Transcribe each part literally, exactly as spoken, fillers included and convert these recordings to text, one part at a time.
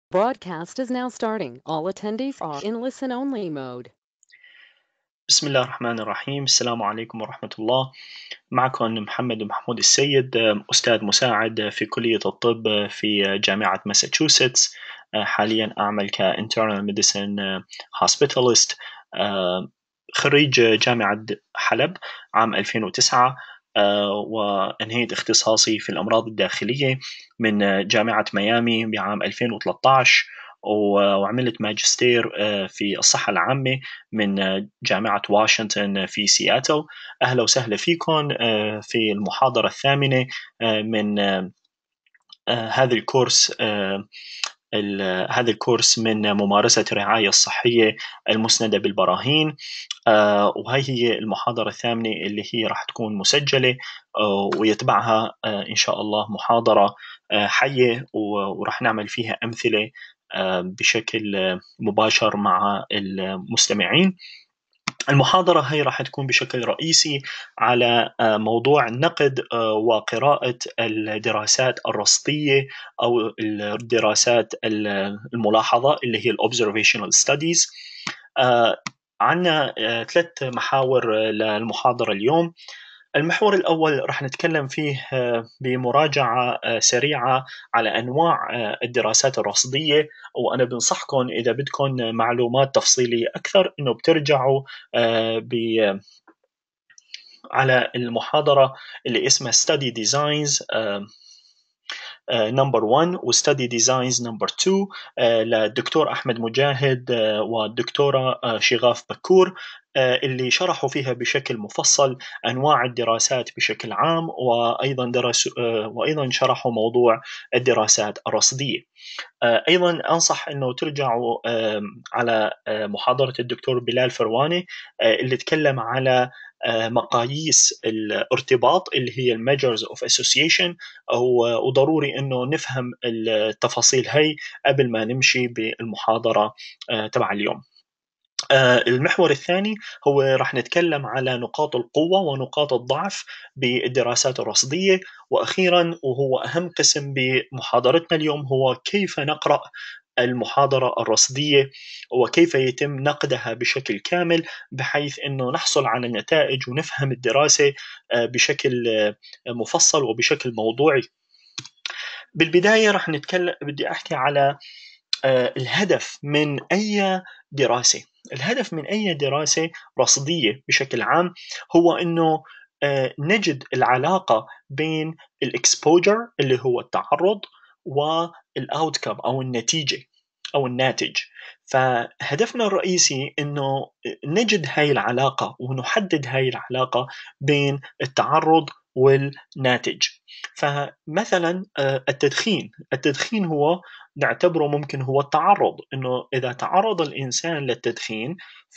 Broadcast is now starting. All attendees are in listen-only mode. بسم الله الرحمن الرحيم. السلام عليكم ورحمة الله. معكم محمد محمود السيد، أستاذ مساعد في كلية الطب في جامعة ماساتشوستس. حاليا أعمل كإنترنال ميديسن هوسبيتاليست، خريج جامعة حلب عام ألفين وتسعة، وأنهيت اختصاصي في الأمراض الداخلية من جامعة ميامي بعام ألفين وثلاثة عشر، وعملت ماجستير في الصحة العامة من جامعة واشنطن في سياتل. أهلا وسهلا فيكم في المحاضرة الثامنة من هذا الكورس هذا الكورس من ممارسة الرعاية الصحية المسندة بالبراهين. وهي هي المحاضرة الثامنة اللي هي راح تكون مسجلة، ويتبعها إن شاء الله محاضرة حية وراح نعمل فيها أمثلة بشكل مباشر مع المستمعين. المحاضرة هي راح تكون بشكل رئيسي على موضوع نقد وقراءة الدراسات الرصدية أو الدراسات الملاحظة اللي هي Observational Studies. عنا ثلاث محاور للمحاضرة اليوم. المحور الأول راح نتكلم فيه بمراجعة سريعة على أنواع الدراسات الرصدية، وأنا بنصحكم إذا بدكم معلومات تفصيلية أكثر إنه بترجعوا ب على المحاضرة اللي اسمها Study Designs نمبر واحد و Study Designs نمبر اثنين للدكتور أحمد مجاهد والدكتورة شغاف بكور، اللي شرحوا فيها بشكل مفصل أنواع الدراسات بشكل عام، وأيضا درس وأيضا شرحوا موضوع الدراسات الرصدية. أيضا أنصح أنه ترجعوا على محاضرة الدكتور بلال فرواني اللي تكلم على مقاييس الارتباط اللي هي Measures of Association، وضروري أنه نفهم التفاصيل هاي قبل ما نمشي بالمحاضرة تبع اليوم. المحور الثاني هو راح نتكلم على نقاط القوة ونقاط الضعف بالدراسات الرصدية. وأخيرا وهو أهم قسم بمحاضرتنا اليوم هو كيف نقرأ المحاضرة الرصدية وكيف يتم نقدها بشكل كامل بحيث أنه نحصل على نتائج ونفهم الدراسة بشكل مفصل وبشكل موضوعي. بالبداية راح نتكلم بدي أحكي على الهدف من أي دراسة. الهدف من أي دراسة رصدية بشكل عام هو أنه نجد العلاقة بين الإكسبوجر اللي هو التعرض والأوتكم أو النتيجة أو الناتج. فهدفنا الرئيسي أنه نجد هاي العلاقة ونحدد هاي العلاقة بين التعرض والناتج. فمثلا التدخين التدخين هو نعتبره ممكن هو التعرض، إنه إذا تعرض الإنسان للتدخين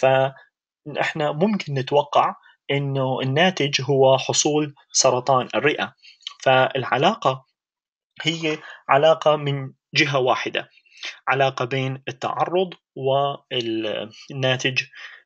فإحنا ممكن نتوقع إنه الناتج هو حصول سرطان الرئة. فالعلاقة هي علاقة من جهة واحدة، علاقة بين التعرض والناتج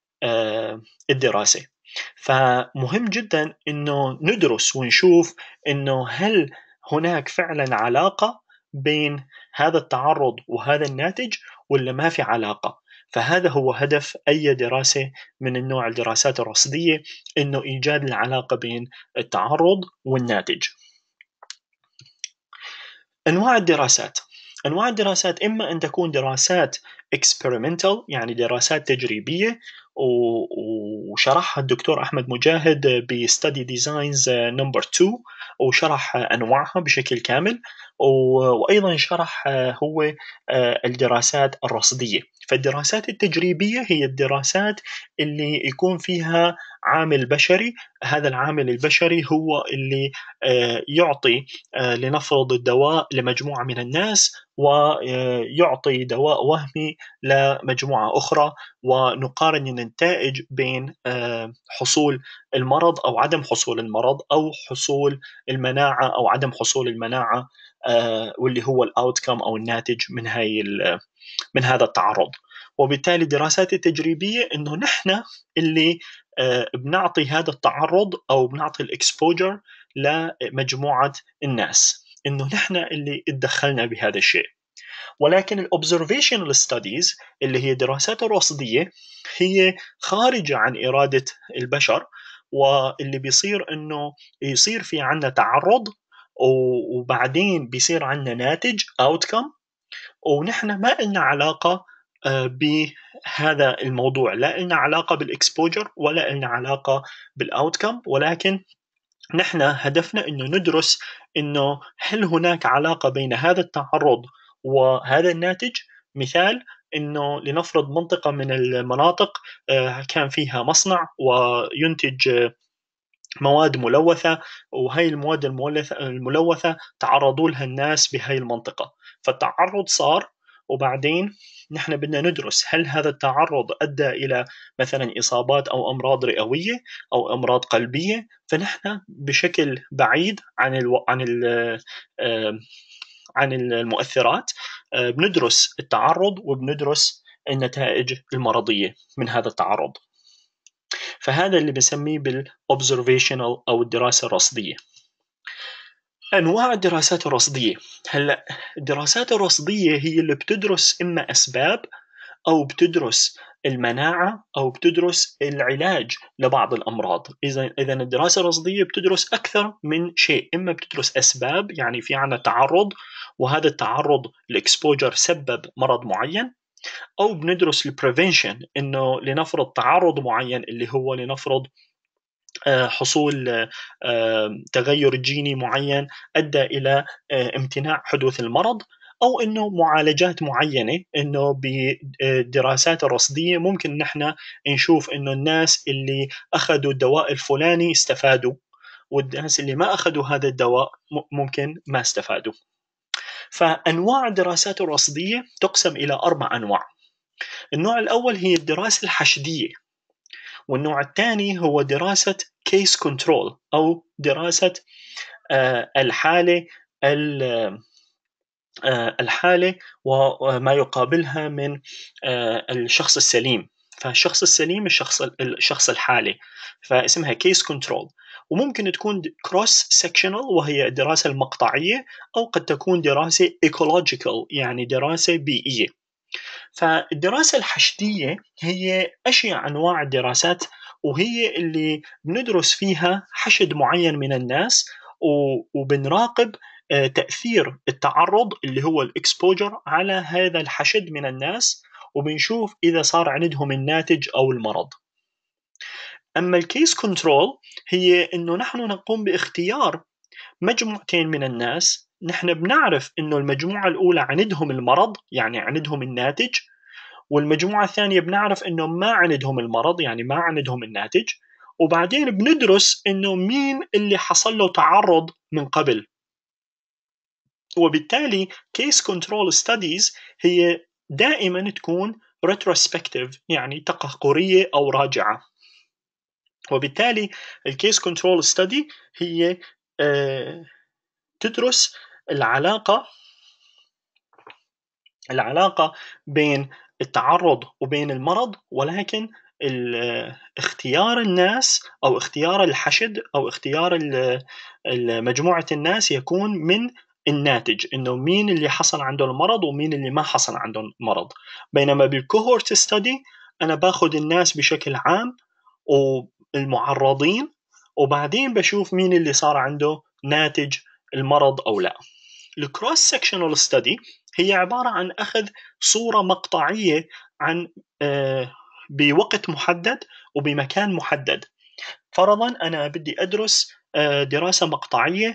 الدراسي. فمهم جدا إنه ندرس ونشوف إنه هل هناك فعلا علاقة بين هذا التعرض وهذا الناتج ولا ما في علاقة. فهذا هو هدف أي دراسة من النوع الدراسات الرصدية، إنه إيجاد العلاقة بين التعرض والناتج. أنواع الدراسات أنواع الدراسات إما أن تكون دراسات experimental يعني دراسات تجريبية، وشرحها الدكتور أحمد مجاهد ب Study Designs نمبر اثنين وشرح أنواعها بشكل كامل، وأيضا شرح هو الدراسات الرصدية. فالدراسات التجريبية هي الدراسات اللي يكون فيها عامل بشري. هذا العامل البشري هو اللي يعطي لنفرض الدواء لمجموعة من الناس ويعطي دواء وهمي لمجموعة أخرى، ونقارن النتائج بين حصول المرض أو عدم حصول المرض أو حصول المناعة أو عدم حصول المناعة، واللي هو الأوتكم أو الناتج من هاي من هذا التعرض. وبالتالي الدراسات التجريبية إنه نحن اللي بنعطي هذا التعرض أو بنعطي الإكسبوجر لمجموعة الناس، إنه نحن اللي اتدخلنا بهذا الشيء. ولكن ال observational studies اللي هي دراسات الرصدية هي خارجة عن إرادة البشر، واللي بيصير إنه يصير في عنا تعرض، وبعدين بيصير عنا ناتج outcome، ونحن ما إلنا علاقة آه، بهذا الموضوع، لا إلنا علاقة بالإكسبوجر ولا إلنا علاقة بالأوتكم، ولكن نحن هدفنا إنه ندرس إنه هل هناك علاقة بين هذا التعرض وهذا الناتج. مثال إنه لنفرض منطقة من المناطق آه، كان فيها مصنع وينتج آه، مواد ملوثة، وهي المواد الملوثة تعرضوا لها الناس بهاي المنطقة، فالتعرض صار، وبعدين نحن بدنا ندرس هل هذا التعرض أدى إلى مثلا إصابات أو أمراض رئوية أو أمراض قلبية، فنحن بشكل بعيد عن الو... عن ال... آه، عن المؤثرات آه، بندرس التعرض وبندرس النتائج المرضية من هذا التعرض. فهذا اللي بنسميه بالobservational أو الدراسة الرصدية. أنواع الدراسات الرصدية، هلا الدراسات الرصدية هي اللي بتدرس إما أسباب أو بتدرس المناعة أو بتدرس العلاج لبعض الأمراض. إذا إذا الدراسة الرصدية بتدرس أكثر من شيء، إما بتدرس أسباب، يعني في عنا تعرض وهذا التعرض الإكسبوجر سبب مرض معين، أو بندرس البريفنشن، إنه لنفرض تعرض معين اللي هو لنفرض آه، حصول آه، تغير جيني معين أدى إلى آه، امتناع حدوث المرض، أو إنه معالجات معينة، إنه بالدراسات الرصدية ممكن نحن نشوف إنه الناس اللي أخذوا الدواء الفلاني استفادوا، والناس اللي ما أخذوا هذا الدواء ممكن ما استفادوا. فأنواع الدراسات الرصدية تقسم إلى أربع أنواع. النوع الأول هي الدراسة الحشدية، والنوع الثاني هو دراسة case control أو دراسة آه، الحالة آه، الحالة وما يقابلها من آه، الشخص السليم. فالشخص السليم الشخص الشخص الحالي، فاسمها case control. وممكن تكون cross sectional وهي الدراسة المقطعية، أو قد تكون دراسة ecological يعني دراسة بيئية. فالدراسة الحشدية هي أشيع أنواع الدراسات، وهي اللي بندرس فيها حشد معين من الناس، وبنراقب آه، تأثير التعرض اللي هو الإكسبوجر على هذا الحشد من الناس، وبنشوف إذا صار عندهم الناتج أو المرض. أما الكيس كنترول هي إنه نحن نقوم باختيار مجموعتين من الناس، نحن بنعرف إنه المجموعة الأولى عندهم المرض يعني عندهم الناتج، والمجموعة الثانية بنعرف إنه ما عندهم المرض يعني ما عندهم الناتج، وبعدين بندرس إنه مين اللي حصل له تعرض من قبل. وبالتالي case control studies هي دائما تكون retrospective يعني تقهقرية أو راجعة. وبالتالي الكيس كنترول ستدي هي آه، تدرس العلاقة العلاقة بين التعرض وبين المرض، ولكن اختيار الناس أو اختيار الحشد أو اختيار مجموعة الناس يكون من الناتج، إنه مين اللي حصل عنده المرض ومين اللي ما حصل عنده المرض. بينما بالكوهورت ستدي أنا باخد الناس بشكل عام والمعرضين، وبعدين بشوف مين اللي صار عنده ناتج المرض أو لا. الكروس سكشنال ستدي هي عبارة عن أخذ صورة مقطعية عن آه، بوقت محدد وبمكان محدد. فرضا أنا بدي أدرس آه، دراسة مقطعية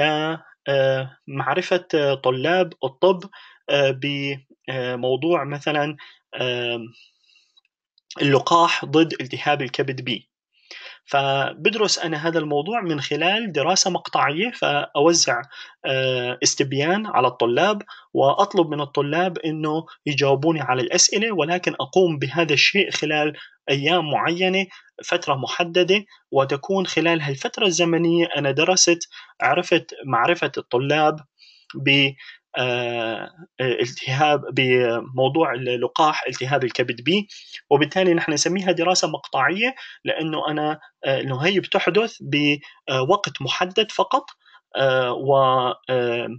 لمعرفة آه، طلاب الطب آه، بموضوع مثلا آه، اللقاح ضد التهاب الكبد بي. فبدرس أنا هذا الموضوع من خلال دراسة مقطعية، فأوزع آه، استبيان على الطلاب وأطلب من الطلاب أنه يجاوبوني على الأسئلة، ولكن أقوم بهذا الشيء خلال أيام معينة فترة محددة، وتكون خلال هالفترة الزمنية أنا درست عرفت معرفة الطلاب ب آه، التهاب بموضوع اللقاح التهاب الكبد بي. وبالتالي نحن نسميها دراسة مقطعية، لأنه أنا أنه هي بتحدث بوقت محدد فقط، و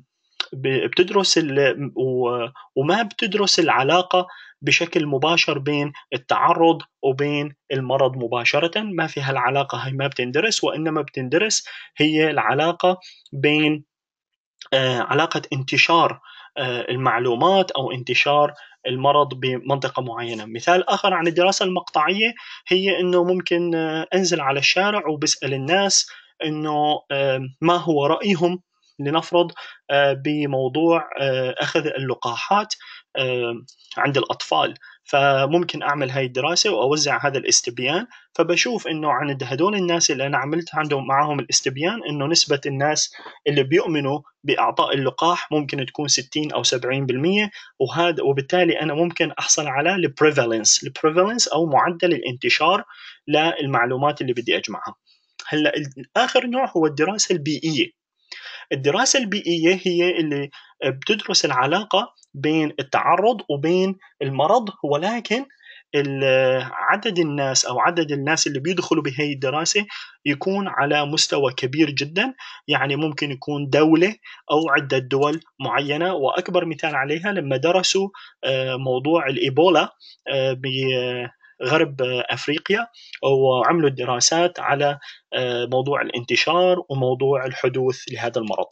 بتدرس ال وما بتدرس العلاقة بشكل مباشر بين التعرُّض وبين المرض مباشرةً، ما في هالعلاقة هاي ما بتندرس، وإنما بتندرس هي العلاقة بين آآ علاقة انتشار آآ المعلومات أو انتشار المرض بمنطقة معيّنة. مثال آخر عن الدراسة المقطعية هي إنه ممكن آه، أنزل على الشارع وباسأل الناس إنه آآ ما هو رأيهم لنفرض آآ بموضوع آآ أخذ اللقاحات آآ عند الأطفال، فممكن أعمل هاي الدراسة وأوزّع هذا الاستبيان، فباشوف إنه عند هدول الناس اللي أنا عملت عندهم معاهم الاستبيان إنه نسبة الناس اللي بيؤمنوا بإعطاء اللقاح ممكن تكون ستين أو سبعين بالمية، وهذا وبالتالي أنا ممكن أحصل على البريفالنس البريفالنس أو معدل الانتشار للمعلومات اللي بدي أجمعها. هلا آخر نوع هو الدراسة البيئية. الدراسة البيئية هي اللي بتدرس العلاقة بين التعرض وبين المرض، ولكن عدد الناس أو عدد الناس اللي بيدخلوا بهي الدراسة يكون على مستوى كبير جدا، يعني ممكن يكون دولة أو عدة دول معينة. وأكبر مثال عليها لما درسوا آه، موضوع الإيبولا آه، بغرب آه، أفريقيا، وعملوا الدراسات على آه، موضوع الانتشار وموضوع الحدوث لهذا المرض.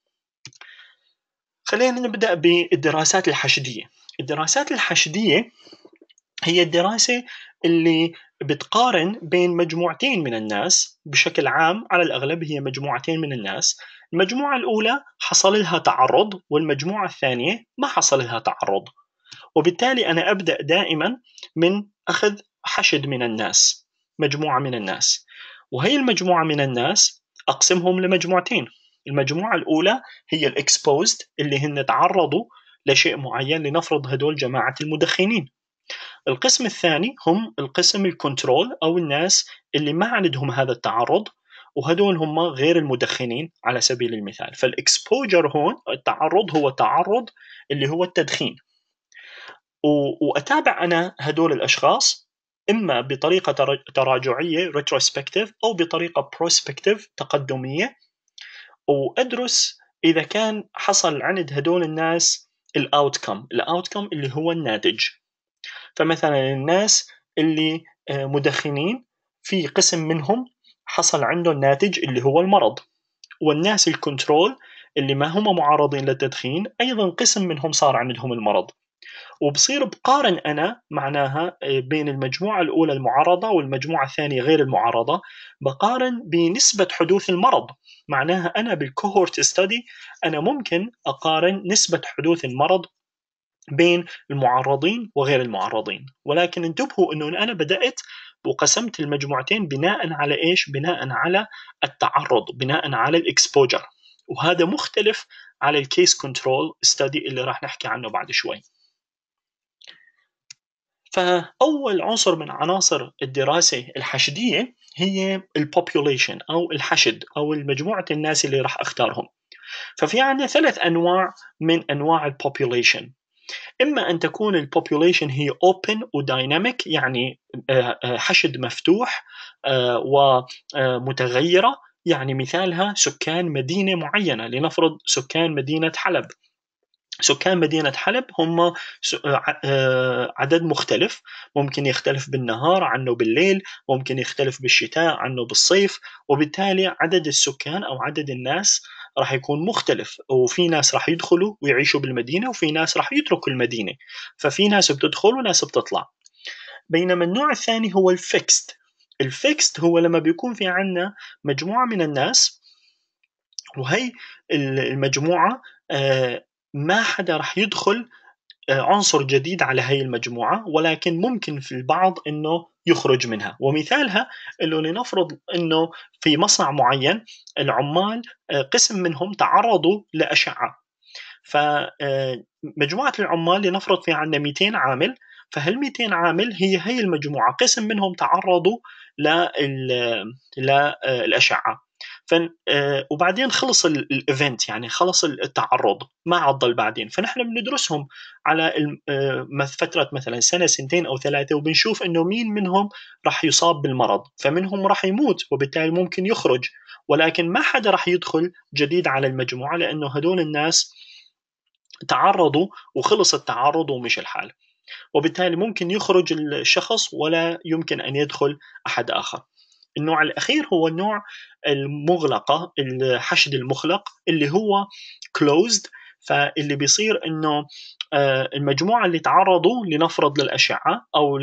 خلينا نبدأ بالدراسات الحشدية. الدراسات الحشدية هي الدراسة اللي بتقارن بين مجموعتين من الناس، بشكل عام على الأغلب هي مجموعتين من الناس. المجموعة الأولى حصل لها تعرض والمجموعة الثانية ما حصل لها تعرض، وبالتالي أنا أبدأ دائما من أخذ حشد من الناس، مجموعة من الناس، وهي المجموعة من الناس أقسمهم لمجموعتين. المجموعة الأولى هي الإكسبوزد اللي هن تعرضوا لشيء معين، لنفرض هدول جماعة المدخنين. القسم الثاني هم القسم الكنترول أو الناس اللي ما عندهم هذا التعرض، وهدول هم غير المدخنين على سبيل المثال. فالإكسبوجر هون التعرض هو تعرض اللي هو التدخين، وأتابع أنا هدول الأشخاص إما بطريقة تراجعية retrospective أو بطريقة prospective تقدمية، وأدرس إذا كان حصل عند هدول الناس الأوتكم الأوتكم اللي هو الناتج. فمثلا الناس اللي مدخنين في قسم منهم حصل عنده الناتج اللي هو المرض، والناس الكنترول اللي ما هم معرضين للتدخين أيضا قسم منهم صار عندهم المرض. وبصير بقارن أنا معناها بين المجموعة الأولى المعرضة والمجموعة الثانية غير المعرضة، بقارن بنسبة حدوث المرض. معناها أنا بالكوهورت ستادي أنا ممكن أقارن نسبة حدوث المرض بين المعرضين وغير المعرضين. ولكن انتبهوا أنه أنا بدأت وقسمت المجموعتين بناء على إيش؟ بناء على التعرض، بناء على الإكسبوجر، وهذا مختلف على الكيس كنترول ستادي اللي راح نحكي عنه بعد شوي. فأول عنصر من عناصر الدراسة الحشدية هي البوبوليشن أو الحشد أو مجموعة الناس اللي راح أختارهم. ففي عندنا ثلاث أنواع من أنواع البوبوليشن. إما أن تكون البوبوليشن هي open وديناميك، يعني حشد مفتوح ومتغيرة، يعني مثالها سكان مدينة معينة، لنفرض سكان مدينة حلب. سكان مدينة حلب هم عدد مختلف، ممكن يختلف بالنهار عنه بالليل، ممكن يختلف بالشتاء عنه بالصيف، وبالتالي عدد السكان أو عدد الناس راح يكون مختلف. وفي ناس راح يدخلوا ويعيشوا بالمدينة، وفي ناس راح يتركوا المدينة، ففي ناس بتدخل وناس بتطلع. بينما النوع الثاني هو الفيكست. الفيكست هو لما بيكون في عنا مجموعة من الناس، وهي المجموعة ما حدا راح يدخل عنصر جديد على هاي المجموعة، ولكن ممكن في البعض إنه يخرج منها. ومثالها إنه لنفرض إنه في مصنع معين العمال قسم منهم تعرضوا لأشعة، فمجموعة العمال لنفرض في عندنا مئتين عامل، فهال مئتين عامل هي هي المجموعة قسم منهم تعرضوا للأشعة. ف وبعدين خلص الايفنت، يعني خلص التعرض ما عضل بعدين، فنحن بندرسهم على فترة مثلا سنة سنتين أو ثلاثة، وبنشوف إنه مين منهم راح يصاب بالمرض، فمنهم راح يموت وبالتالي ممكن يخرج، ولكن ما حدا راح يدخل جديد على المجموعة، لأنه هدول الناس تعرضوا وخلص التعرض ومشي الحال، وبالتالي ممكن يخرج الشخص ولا يمكن أن يدخل أحد آخر. النوع الأخير هو النوع المغلقة، الحشد المخلق اللي هو closed. فاللي بيصير إنه آه، المجموعة اللي تعرضوا لنفرض للأشعة أو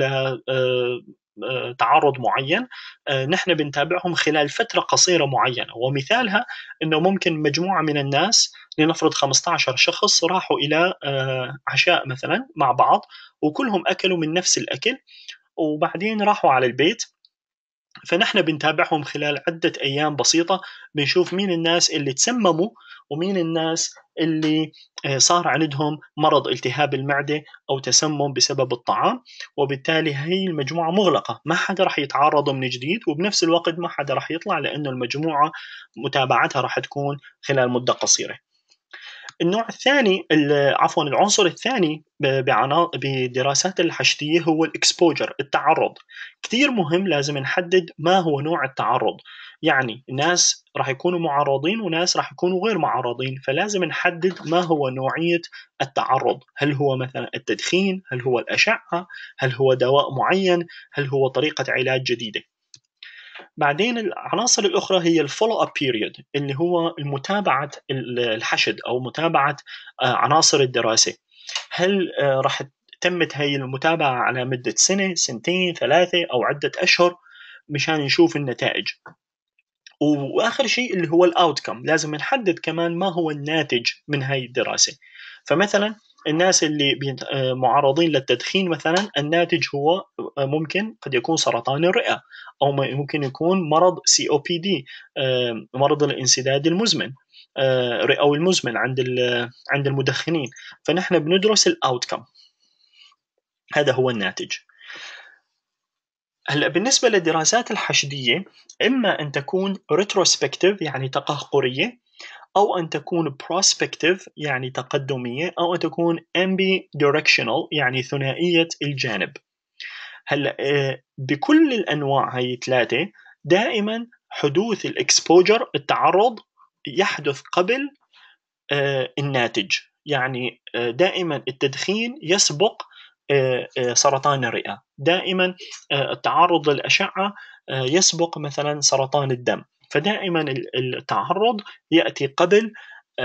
لتعرض معين، آه، نحن بنتابعهم خلال فترة قصيرة معينة، ومثالها إنه ممكن مجموعة من الناس، لنفرض خمسة عشر شخص راحوا إلى آه، عشاء مثلا مع بعض، وكلهم أكلوا من نفس الأكل، وبعدين راحوا على البيت. فنحن بنتابعهم خلال عدة أيام بسيطة، بنشوف مين الناس اللي تسمموا ومين الناس اللي آه، صار عندهم مرض التهاب المعدة أو تسمم بسبب الطعام. وبالتالي هي المجموعة مغلقة، ما حدا رح يتعرض من جديد، وبنفس الوقت ما حدا رح يطلع، لأنه المجموعة متابعتها رح تكون خلال مدة قصيرة. النوع الثاني، عفوا العنصر الثاني بدراسات الحشدية هو الاكسبوجر، التعرض. كثير مهم، لازم نحدد ما هو نوع التعرض. يعني ناس راح يكونوا معرضين وناس راح يكونوا غير معرضين، فلازم نحدد ما هو نوعية التعرض. هل هو مثلا التدخين؟ هل هو الأشعة؟ هل هو دواء معين؟ هل هو طريقة علاج جديدة؟ بعدين العناصر الأخرى هي الفولو اب بيريود، اللي هو متابعة الحشد أو متابعة آه، عناصر الدراسة. هل آه، راح تمت هي المتابعة على مدة سنة، سنتين، ثلاثة، أو عدة أشهر، مشان نشوف النتائج. واخر شيء اللي هو الاوتكم، لازم نحدد كمان ما هو الناتج من هاي الدراسه. فمثلا الناس اللي آه، معرضين للتدخين مثلا، الناتج هو آه، ممكن قد يكون سرطان الرئه، او ممكن يكون مرض سي او بي دي، مرض الانسداد المزمن، آه، رئوي المزمن عند عند المدخنين. فنحن بندرس الاوتكم، هذا هو الناتج. هلا بالنسبة للدراسات الحشدية، إما أن تكون retrospective يعني تقهقرية، أو أن تكون prospective يعني تقدمية، أو أن تكون ambidirectional يعني ثنائية الجانب. هلا آه، بكل الأنواع هي ثلاثة، دائما حدوث الإكسبوجر، التعرض، يحدث قبل آه، الناتج. يعني آه، دائما التدخين يسبق آه، آه، سرطان الرئة، دائما آه، التعرض للأشعة آه، يسبق مثلا سرطان الدم. فدائما التعرض يأتي قبل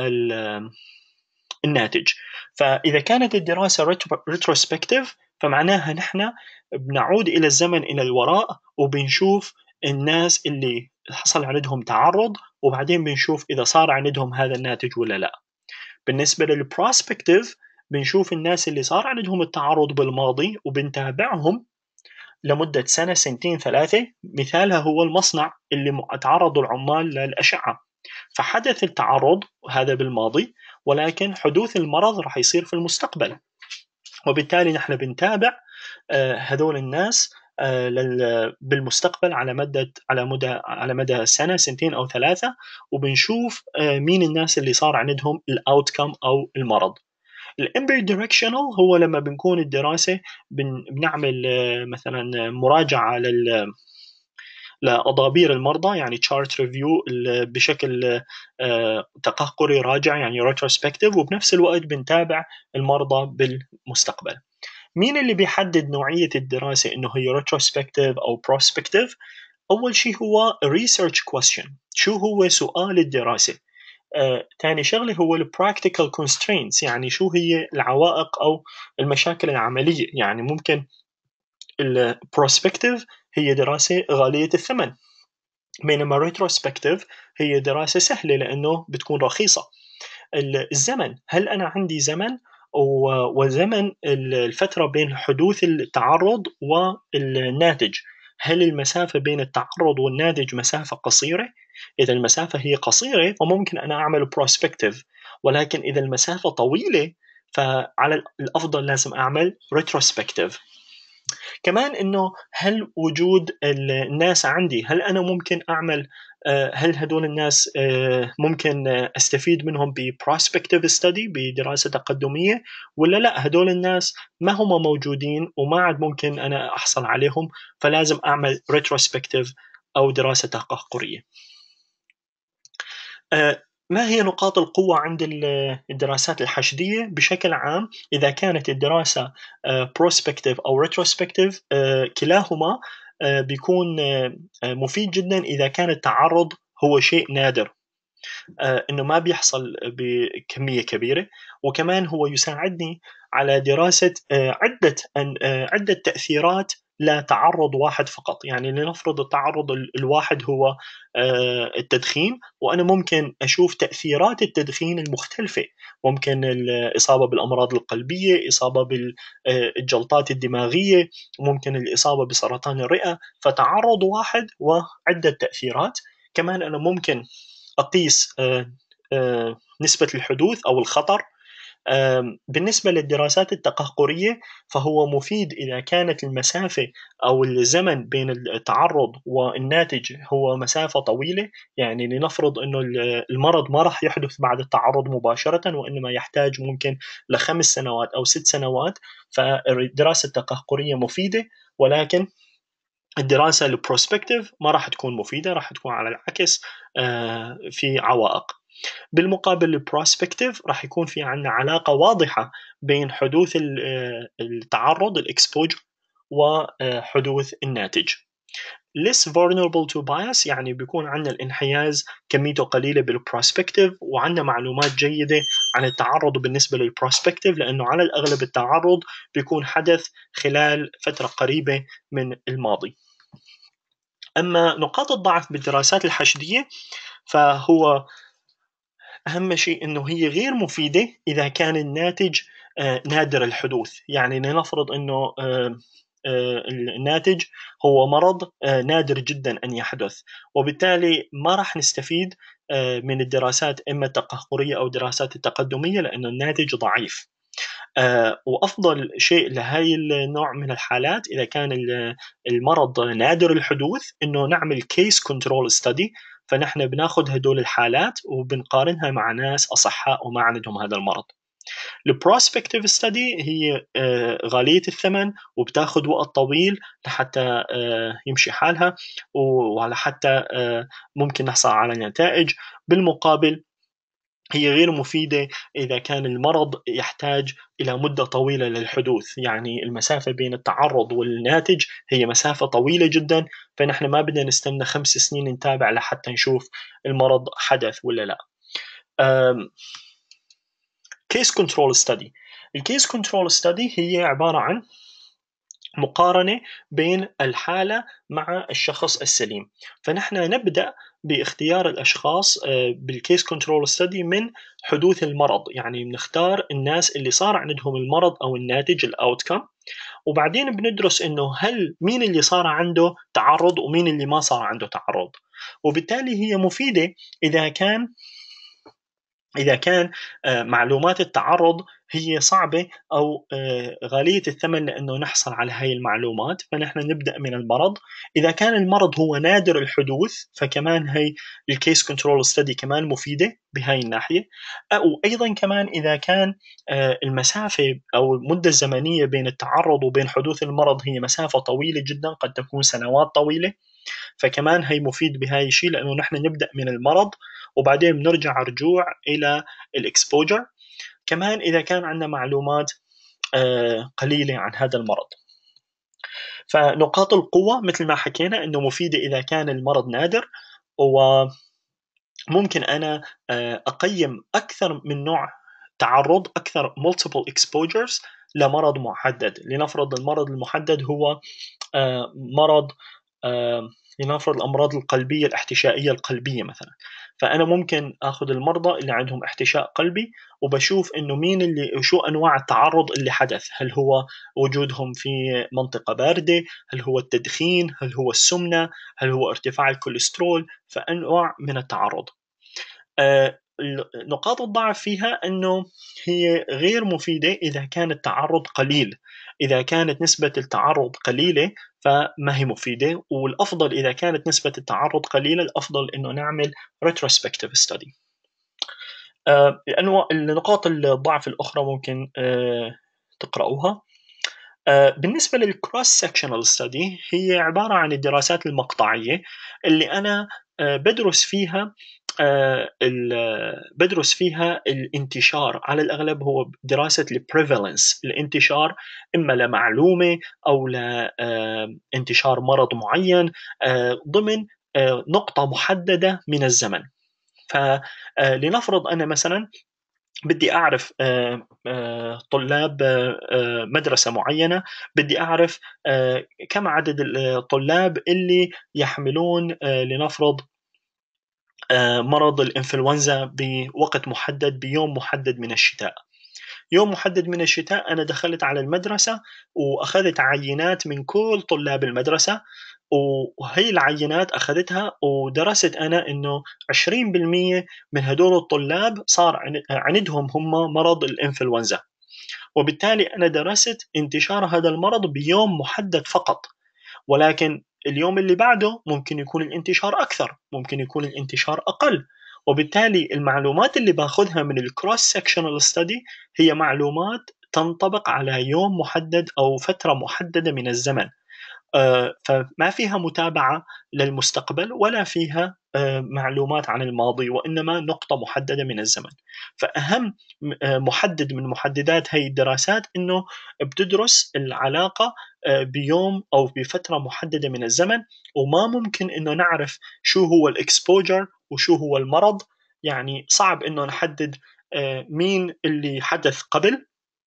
الناتج. فإذا كانت الدراسة retrospective، فمعناها نحن بنعود إلى الزمن إلى الوراء، وبنشوف الناس اللي حصل عندهم تعرض، وبعدين بنشوف إذا صار عندهم هذا الناتج ولا لا. بالنسبة للبروسبكتيف، بنشوف الناس اللي صار عندهم التعرض بالماضي وبنتابعهم لمدة سنة، سنتين، ثلاثة. مثالها هو المصنع اللي تعرضوا العمال للأشعة، فحدث التعرض هذا بالماضي، ولكن حدوث المرض راح يصير في المستقبل. وبالتالي نحن بنتابع آه، هذول الناس آه، بالمستقبل على مدة على مدى على مدى سنة، سنتين، أو ثلاثة، وبنشوف آه، مين الناس اللي صار عندهم الاوتكم أو المرض. الامبير دايركشنال هو لما بنكون الدراسة بن بنعمل آه، مثلا مراجعة لل لأضابير المرضى، يعني تشارت ريفيو بشكل آه، تقهقري راجع، يعني ريتروسبكتيف، وبنفس الوقت بنتابع المرضى بالمستقبل. مين اللي بيحدد نوعية الدراسة إنه هي ريتروسبكتيف أو بروسبكتيف؟ أول شيء هو research question، شو هو سؤال الدراسة. آه، تاني شغلة هو ال practical constraints، يعني شو هي العوائق أو المشاكل العملية. يعني ممكن ال prospective هي دراسة غالية الثمن، بينما retrospective هي دراسة سهلة لأنه بتكون رخيصة. الزمن، هل أنا عندي زمن، وزمن الفترة بين حدوث التعرض والناتج، هل المسافة بين التعرض والناتج مسافة قصيرة؟ إذا المسافة هي قصيرة فممكن أنا أعمل prospective، ولكن إذا المسافة طويلة فعلى الأفضل لازم أعمل retrospective. كمان انه هل وجود الناس عندي، هل انا ممكن اعمل آه، هل هدول الناس آه، ممكن آه، استفيد منهم ببروسبكتيف ستدي، بدراسه تقدميه، ولا لا هدول الناس ما هم موجودين وما عاد ممكن انا احصل عليهم، فلازم اعمل ريتروسبكتيف او دراسه تقهقريه. ما هي نقاط القوة عند ال الدراسات الحشدية؟ بشكل عام إذا كانت الدراسة آآ prospective أو retrospective آآ كلاهما آآ بيكون آآ مفيد جدًا إذا كان التعرُّض هو شيء نادر. آآ إنه ما بيحصل بكمية كبيرة، وكمان هو يساعدني على دراسة آآ عدة أن آآ عدة تأثيرات لتعرُّض واحد فقط، يعني لنفرض التعرُّض ال الواحد هو آآ التدخين، وأنا ممكن أشوف تأثيرات التدخين المختلفة، ممكن الإصابة بالأمراض القلبية، إصابة بال آآ الجلطات الدماغية، ممكن الإصابة بسرطان الرئة، فتعرُّض واحد وعدة تأثيرات. كمان أنا ممكن أقيس آآ آآ نسبة الحدوث أو الخطر. آمم بالنسبة للدراسات التقهقرية، فهو مفيد إذا كانت المسافة أو الزمن بين التعرُّض والناتج هو مسافة طويلة، يعني لنفرض إنه ال المرض ما راح يحدث بعد التعرُّض مباشرةً، وإنما يحتاج ممكن لخمس سنوات أو ست سنوات، فالدراسة التقهقرية مفيدة، ولكن الدراسة الprospective ما راح تكون مفيدة، راح تكون على العكس آآ في عوائق. بالمقابل الprospective راح يكون في عندنا علاقة واضحة بين حدوث ال آآ التعرُّض الexposure وحدوث الناتج. less vulnerable to bias يعني بيكون عندنا الانحياز كميته قليلة بالprospective، وعندنا معلومات جيدة عن التعرُّض بالنسبة للprospective، لأنه على الأغلب التعرُّض بيكون حدث خلال فترة قريبة من الماضي. أما نقاط الضعف بالدراسات الحشدية، فهو أهم شيء إنه هي غير مفيدة إذا كان الناتج آآ نادر الحدوث، يعني لنفرض إنه آآ آآ الناتج هو مرض آآ نادر جدًا أن يحدث، وبالتالي ما راح نستفيد آآ من الدراسات إما التقهقرية أو الدراسات التقدمية، لأنه الناتج ضعيف. آآ وأفضل شيء لهاي النوع من الحالات إذا كان ال المرض نادر الحدوث، إنه نعمل case control study، فنحن بناخد هدول الحالات وبنقارنها مع ناس أصحاء وما عندهم هذا المرض. الprospective study هي آآ غالية الثمن وبتاخد وقت طويل لحتى آآ يمشي حالها، ولحتى آآ ممكن نحصل على نتائج. بالمقابل هي غير مفيدة إذا كان المرض يحتاج إلى مدة طويلة للحدوث، يعني المسافة بين التعرُّض والناتج هي مسافة طويلة جدًا، فنحن ما بدنا نستنى خمس سنين نتابع لحتى نشوف المرض حدث والّا لأ. آمم case control study. الcase control study هي عبارة عن مقارنة بين الحالة مع الشخص السليم، فنحن نبدأ باختيار الأشخاص آآ بالcase control study من حدوث المرض، يعني بنختار الناس اللي صار عندهم المرض أو الناتج الoutcome، وبعدين بندرس إنه هل مين اللي صار عنده تعرُّض ومين اللي ما صار عنده تعرُّض، وبالتالي هي مفيدة إذا كان إذا كان آآ معلومات التعرُّض هي صعبة أو آآ غالية الثمن لإنه نحصل على هاي المعلومات، فنحن نبدأ من المرض. إذا كان المرض هو نادر الحدوث، فكمان هي الcase control study كمان مفيدة بهاي الناحية. أ وأيضًا كمان إذا كان آآ المسافة أو المدة الزمنية بين التعرُّض وبين حدوث المرض هي مسافة طويلة جدًا، قد تكون سنوات طويلة، فكمان هي مفيد بهاي الشيء، لأنه نحن نبدأ من المرض وبعدين بنرجع رجوع إلى الexposure. كمان إذا كان عندنا معلومات آآ قليلة عن هذا المرض. فنقاط القوة مثل ما حكينا إنه مفيدة إذا كان المرض نادر، وممكن أنا آآ أقيّم أكثر من نوع تعرُّض، أكثر multiple exposures لمرض محدد. لنفرض المرض المحدد هو آآ مرض آآ لنفرض الأمراض القلبية الاحتشائية القلبية مثلًا، فأنا ممكن آخُذ المرضى اللي عندهم احتشاء قلبي وباشوف إنه مين اللي شو أنواع التعرُّض اللي حدث، هل هو وجودهم في منطقة باردة، هل هو التدخين، هل هو السُمنة، هل هو ارتفاع الكوليسترول، فأنواع من التعرُّض. آآ ال نقاط الضعف فيها إنه هي غير مفيدة إذا كان التعرُّض قليل، إذا كانت نسبة التعرُّض قليلة فما هي مفيدة، والأفضل إذا كانت نسبة التعرُّض قليلة الأفضل إنه نعمل retrospective study. آآ الأنوا النقاط الضعف الأخرى ممكن آآ تقرأوها. آآ بالنسبة للcross sectional study هي عبارة عن الدراسات المقطعية اللي أنا آآ بادرس فيها آآ ال بادرس فيها الانتشار، على الأغلب هو دراسة الprevalence، الانتشار إما لمعلومة أو ل آآ انتشار مرض معيّن آآ ضمن آآ نقطة محددة من الزمن. ف آآ لنفرض أنا مثلًا بدي أعرف آآ آآ طلاب آآ مدرسة معيّنة، بدي أعرف آآ كم عدد الطلاب اللي يحملون آآ لنفرض آآ مرض الإنفلونزا بوقت محدد بيوم محدد من الشتاء. يوم محدد من الشتاء أنا دخلت على المدرسة وأخذت عينات من كل طلاب المدرسة، وهي العينات أخذتها ودرست أنا إنه عشرين بالمئة من هدول الطلاب صار عن عندهم هم مرض الإنفلونزا، وبالتالي أنا درست انتشار هذا المرض بيوم محدد فقط. ولكن اليوم اللي بعده ممكن يكون الانتشار أكثر، ممكن يكون الانتشار أقل، وبالتالي المعلومات اللي باخذها من الcross sectional study هي معلومات تنطبق على يوم محدد أو فترة محددة من الزمن. آآ فما فيها متابعة للمستقبل ولا فيها آآ معلومات عن الماضي، وإنما نقطة محددة من الزمن. فأهم م آآ مُحدِّد من مُحدِّدات هي الدراسات إنه بتدرس العلاقة آآ بيوم أو بفترة محددة من الزمن، وما ممكن إنه نعرف شو هو الexposure وشو هو المرض. يعني صعب إنه نحدد آآ مين اللي حدث قبل،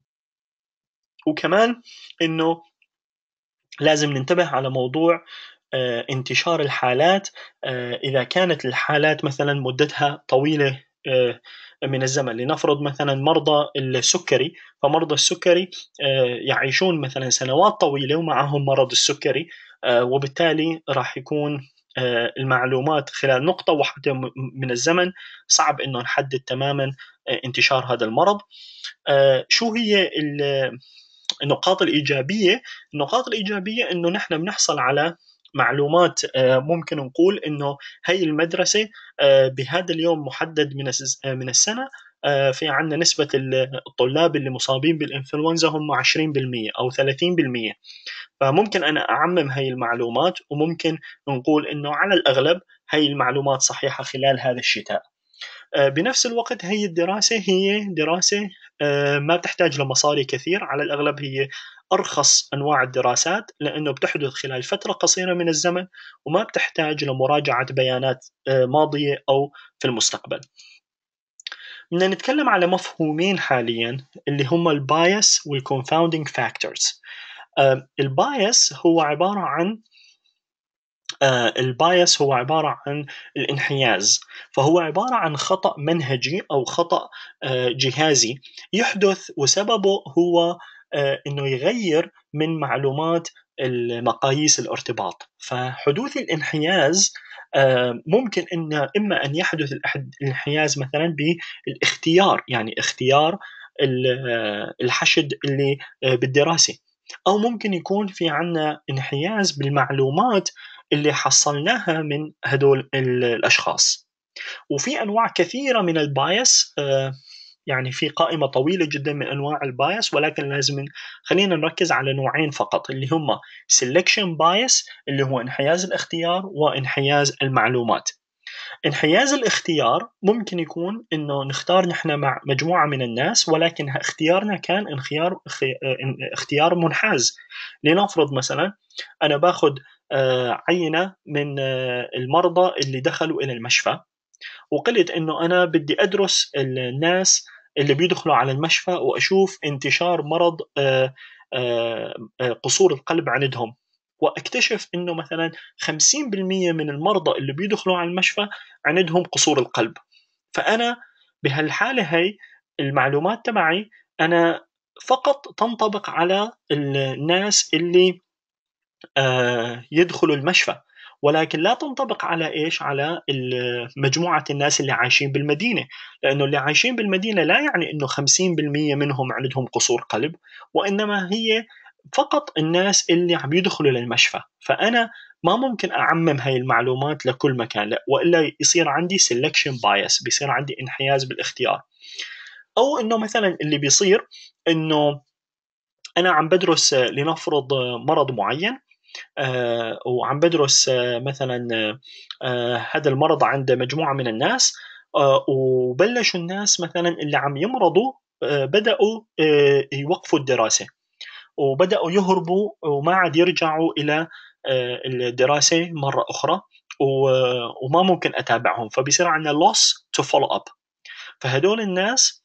وكمان إنه لازم ننتبه على موضوع آآ انتشار الحالات. آآ إذا كانت الحالات مثلًا مدتها طويلة آآ من الزمن، لنفرض مثلًا مرضى السُكَّري، فمرضى السُكَّري آآ يعيشون مثلًا سنوات طويلة ومعهم مرض السُكَّري، آآ وبالتالي راح يكون آآ المعلومات خلال نقطة واحدة م من الزمن صعب إنه نحدد تمامًا آآ انتشار هذا المرض. آآ شو هي ال النقاط الإيجابية؟ النقاط الإيجابية إنه نحن بنحصل على معلومات آآ ممكن نقول إنه هي المدرسة آآ بهذا اليوم محدد من الس من السنة آآ في عندنا نسبة ال الطلاب اللي مصابين بالإنفلونزا هم عشرين بالمئة أو ثلاثين بالمئة. فممكن أنا أعمم هي المعلومات، وممكن نقول إنه على الأغلب هي المعلومات صحيحة خلال هذا الشتاء. آه، بنفس الوقت هي الدراسة هي دراسة آه، ما بتحتاج لمصاري كثير، على الأغلب هي أرخص أنواع الدراسات لأنه بتحدث خلال فترة قصيرة من الزمن، وما بتحتاج لمراجعة بيانات آه، ماضية أو في المستقبل. بدنا نتكلم على مفهومين حاليا اللي هم البايس والconfounding factors. البايس هو عبارة عن آه، البايس هو عبارة عن الانحياز، فهو عبارة عن خطأ منهجي أو خطأ آه، جهازي يحدث، وسببه هو آه، إنه يغير من معلومات المقاييس الارتباط. فحدوث الانحياز آه، ممكن إن إما أن يحدث الانحياز مثلا بالاختيار، يعني اختيار ال- الحشد اللي آه، بالدراسة، أو ممكن يكون في عنا انحياز بالمعلومات اللي حصلناها من هدول الأشخاص. وفي أنواع كثيرة من البايس، آه، يعني في قائمة طويلة جدا من أنواع البايس، ولكن لازم خلينا نركز على نوعين فقط اللي هم selection bias اللي هو انحياز الاختيار، وانحياز المعلومات. انحياز الاختيار ممكن يكون إنه نختار نحن مع مجموعة من الناس، ولكن اختيارنا كان انخيار اختيار منحاز. لنفرض مثلا أنا باخذ آه، عينة من آه، المرضى اللي دخلوا إلى المشفى، وقلت إنه أنا بدي أدرس الناس اللي بيدخلوا على المشفى وأشوف انتشار مرض آه، آه، آه، قصور القلب عندهم، واكتشف إنه مثلا خمسين بالمئة من المرضى اللي بيدخلوا على المشفى عندهم قصور القلب. فأنا بهالحالة هي المعلومات تبعي أنا فقط تنطبق على الناس اللي آه، يدخلوا المشفى، ولكن لا تنطبق على إيش، على مجموعة الناس اللي عايشين بالمدينة. لأنه اللي عايشين بالمدينة لا يعني أنه خمسين بالمئة منهم عندهم قصور قلب، وإنما هي فقط الناس اللي عم يدخلوا للمشفى. فأنا ما ممكن أعمم هاي المعلومات لكل مكان، لا، وإلا يصير عندي selection bias، بيصير عندي انحياز بالاختيار. أو إنه مثلا اللي بيصير إنه أنا عم بدرس آه، لنفرض آه، مرض معين، آآ وعم بادرس آه، مثلًا آآ هذا المرض عند مجموعة من الناس، آآ وبلشوا الناس مثلًا اللي عم يمرضوا آآ بدأوا آآ يوقفوا الدراسة، وبدأوا يهربوا وما عاد يرجعوا إلى آآ الدراسة مرّة أخرى، و وما ممكن أتابعهم، فبيصير عندنا loss to follow up. فهدول الناس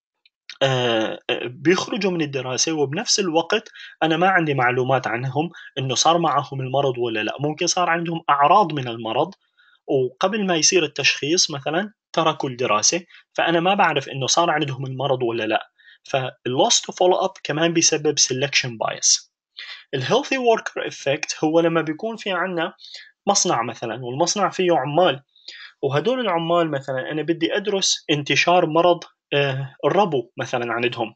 آآ بيخرجوا من الدراسة، وبنفس الوقت أنا ما عندي معلومات عنهم إنه صار معهم المرض والّا لأ، ممكن صار عندهم أعراض من المرض، وقبل ما يصير التشخيص مثلًا تركوا الدراسة، فأنا ما باعرف إنه صار عندهم المرض والّا لأ. فالloss to follow up كمان بيسبب selection bias. الhealthy worker effect هو لمّا بيكون في عندنا مصنع مثلًا، والمصنع فيه عمال، وهدول العمال مثلًا أنا بدي أدرس انتشار مرض آآ الربو مثلًا عندهم،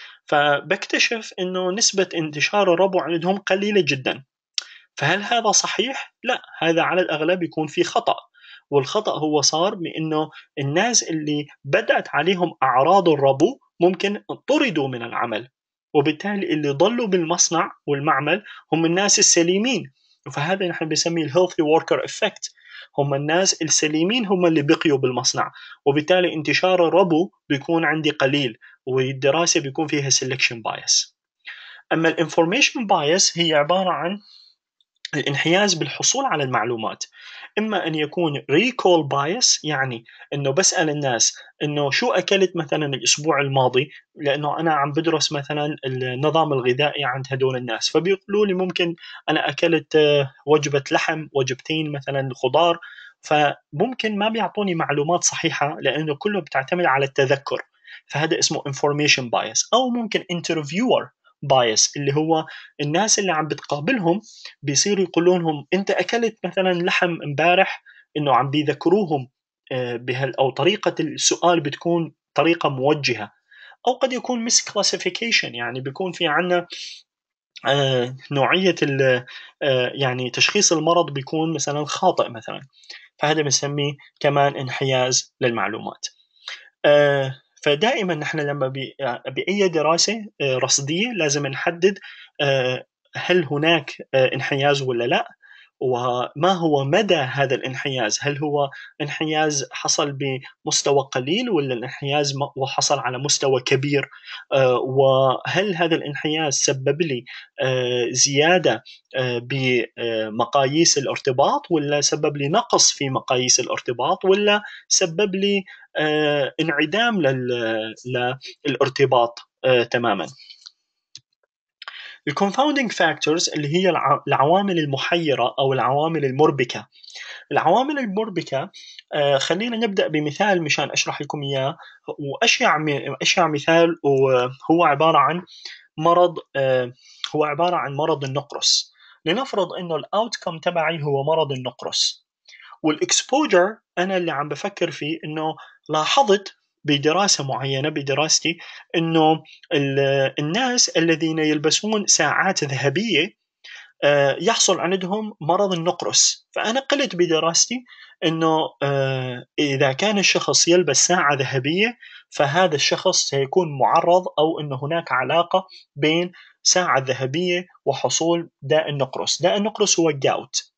فباكتشف إنه نسبة انتشار الربو عندهم قليلة جدًا. فهل هذا صحيح؟ لأ، هذا على الأغلب يكون في خطأ، والخطأ هو صار بإنه الناس اللي بدأت عليهم أعراض الربو ممكن طُردوا من العمل، وبالتالي اللي ضلوا بالمصنع والمعمل هم الناس السليمين، فهذا نحن بنسميه الhealthy worker effect. هم الناس السليمين هم اللي بقيوا بالمصنع، وبالتالي انتشار الربو بيكون عندي قليل، والدراسة بيكون فيها selection bias. أما الinformation bias هي عبارة عن الانحياز بالحصول على المعلومات، إما أن يكون recall bias، يعني إنه بسأل الناس إنه شو أكلت مثلا الأسبوع الماضي، لأنه أنا عم بدرس مثلا النظام الغذائي عند هدول الناس، فبيقولوا لي ممكن أنا أكلت آه، وجبة لحم، وجبتين مثلا خضار، فممكن ما بيعطوني معلومات صحيحة لأنه كله بتعتمد على التذكر، فهذا اسمه information bias. أو ممكن interviewer bias، اللي هو الناس اللي عم بتقابلهم بيصيروا يقولوا لهم أنت أكلت مثلا لحم امبارح، إنه عم بيذكروهم آه، بهال أو طريقة السؤال بتكون طريقة موجهة. أو قد يكون misclassification، يعني بيكون في عنا آه، نوعية ال- آه، يعني تشخيص المرض بيكون مثلا خاطئ مثلا، فهذا بنسميه كمان انحياز للمعلومات. آه، فدائما نحن لما ب- بأي دراسة آه، رصدية لازم نحدد آه، هل هناك آه، انحياز ولا لا، وما هو مدى هذا الانحياز، هل هو انحياز حصل بمستوى قليل ولا الانحياز م- وحصل على مستوى كبير، آه، وهل هذا الانحياز سبب لي آه، زيادة آه، بمقاييس الارتباط، ولا سبب لي نقص في مقاييس الارتباط، ولا سبب لي آه، انعدام لل- للارتباط آه، تماما. الconfounding factors اللي هي الع- العوامل المحيرة أو العوامل المربكة. العوامل المربكة آه، خلينا نبدأ بمثال مشان أشرح لكم إياه، وأشيع م- أشيع مثال، وهو عبارة عن مرض آه، هو عبارة عن مرض النقرس. لنفرض إنه الأوتكم تبعي هو مرض النقرس، والاكسبوجر انا اللي عم بفكر فيه انه لاحظت بدراسه معينه بدراستي انه الناس الذين يلبسون ساعات ذهبيه آه، يحصل عندهم مرض النقرس. فانا قلت بدراستي انه آه، اذا كان الشخص يلبس ساعه ذهبيه فهذا الشخص سيكون معرض، او انه هناك علاقه بين ساعه ذهبيه وحصول داء النقرس. داء النقرس هو الجاوت.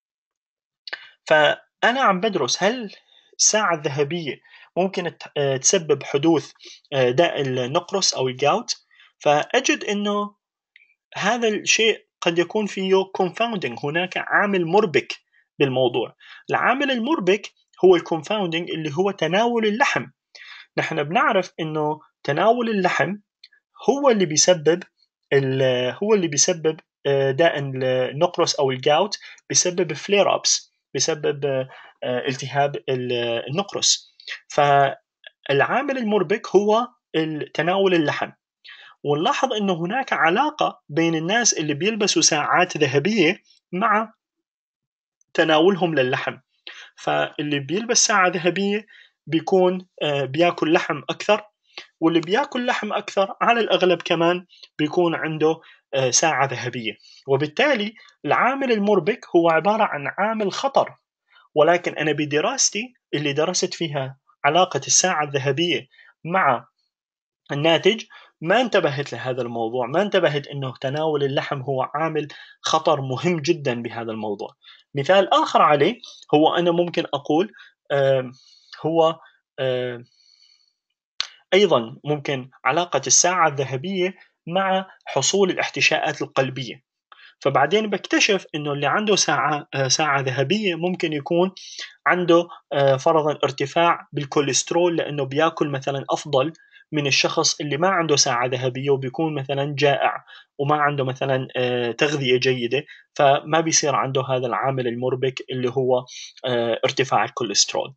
فأنا عم بدرس هل الساعة الذهبية ممكن ت- آه، تسبب حدوث آه، داء النقرس أو الجاوت. فأجد أنه هذا الشيء قد يكون فيه confounding، هناك عامل مربك بالموضوع. العامل المربك هو الconfounding اللي هو تناول اللحم. نحن بنعرف أنه تناول اللحم هو اللي بيسبب ال- هو اللي بيسبب آه، داء النقرس او الجاوت، بيسبب فلير ابس، بيسبب آه، آه، التهاب ال- النقرس. فالعامل المربك هو تناول اللحم. ونلاحظ انه هناك علاقه بين الناس اللي بيلبسوا ساعات ذهبيه مع تناولهم للحم. فاللي بيلبس ساعه ذهبيه بيكون آه، بياكل لحم اكثر، واللي بياكل لحم أكثر على الأغلب كمان بيكون عنده آه، ساعة ذهبية. وبالتالي العامل المربك هو عبارة عن عامل خطر. ولكن أنا بدراستي اللي درست فيها علاقة الساعة الذهبية مع الناتج، ما انتبهت لهذا الموضوع، ما انتبهت إنه تناول اللحم هو عامل خطر مهم جدًا بهذا الموضوع. مثال آخر عليه هو أنا ممكن أقول آمم هو آآ أيضًا ممكن علاقة الساعة الذهبية مع حصول الاحتشاءات القلبية. فبعدين باكتشف إنه اللي عنده ساعة آآ ساعة ذهبية ممكن يكون عنده آآ فرضًا ارتفاع بالكوليسترول، لإنه بياكل مثلًا أفضل من الشخص اللي ما عنده ساعة ذهبية وبيكون مثلًا جائع وما عنده مثلًا آآ تغذية جيدة، فما بيصير عنده هذا العامل المُربك اللي هو آآ ارتفاع الكوليسترول.